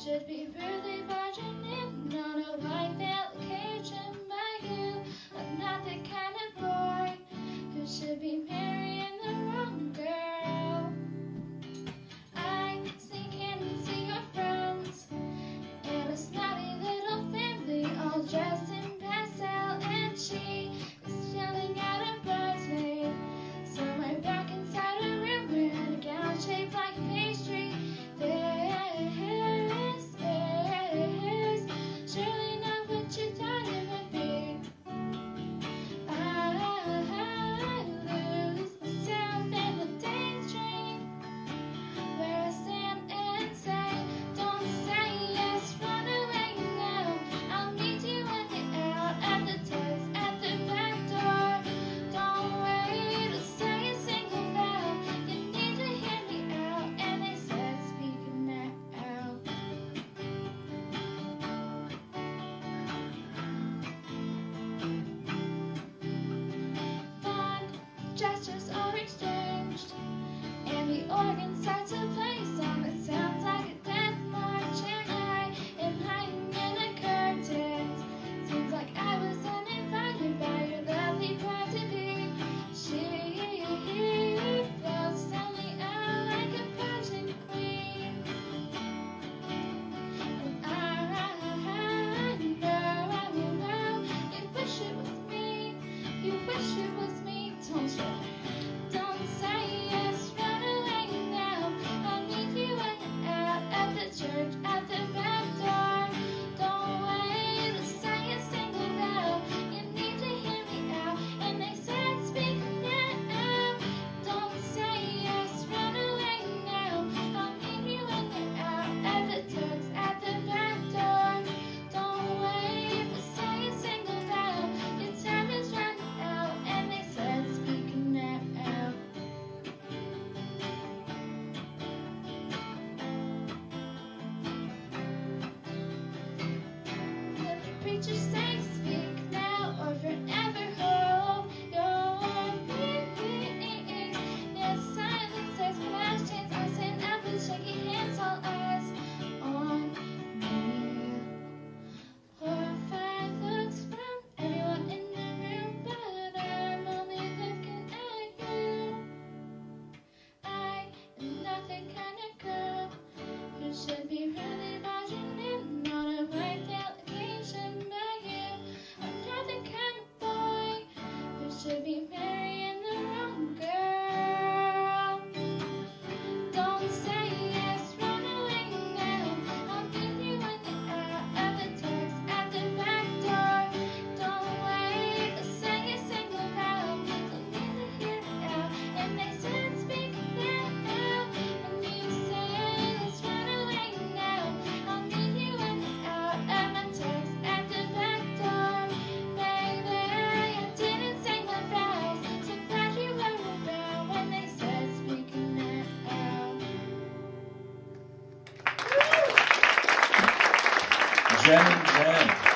should be rudely barging in on a white vacation by you. I'm not the kind of boy who should be marrying the wrong girl. I sneak in and see your friends and a snotty little family all dressed in pastel, and she is yelling at a bridesmaid somewhere back inside a room wearing a gown shaped like a pastry. This is surely not what you thought it would be. I lose myself in a daydream where I stand and say, don't say yes, run away now. I'll meet you when you're out at the text at the back door. Don't wait to say a single vowel. You need to hear me out. And they said, speaking now. Fond gestures are exchanged, and the organ starts to play a song that sounds like a death march, and I am hiding in a curtain. Seems like I was uninvited by your lovely bride to be. She floats down the aisle like a pageant queen, and I know you wish it was me. You wish it was me, don't you? Don't say yes, run away now. I'll meet you when you're out at the church at the back door. Don't wait to say a single vowel. You need to hear me out. And they said, speak now. Don't say yes, run away now. I'll meet you when you're out at the church at the back door. Don't wait to say a single vowel. Your time is running out. And they said, speak now. The preacher says, speak now or forever hold your peace. Yes, silence says my last chance. I stand up with shaky hands, all eyes on me. Horrified looks from everyone in the room, but I'm only looking at you. I am not the kind of girl who should be really barging in on a white vacation by you. I'm not the kind of boy who should be marrying the wrong girl. Don't say yes, run away now. I'll meet you when you're out at the text at the back door. Don't wait to say a single vowel. You need to hear me out. And they said, speak now. And you say, let's run away now. I'll meet you when you're out at my text at the back door. Baby, I didn't say my vows. So glad you were around when they said, speak now. Jenn and Jenn.